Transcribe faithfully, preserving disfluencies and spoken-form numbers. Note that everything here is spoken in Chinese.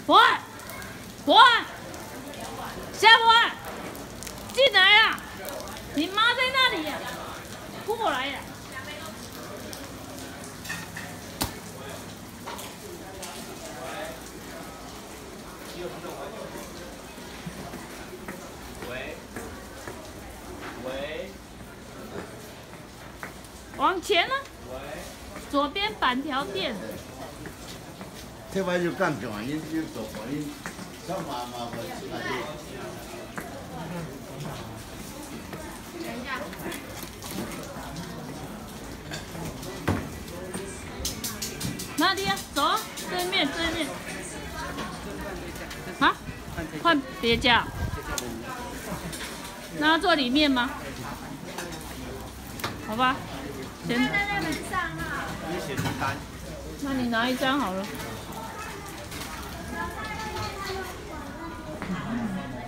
博爱，博爱，夏博爱，进来呀！你妈在那里呀、啊，过来呀、啊！喂，喂，往前呢、啊？左边板条店。 这摆就干转音，就做转音，小妈妈我那里。等一下。 哪里啊？走啊，对面对面。啊？换别家。那要坐里面吗？好吧。先。在那门上哈。你写单。那你拿一张好了。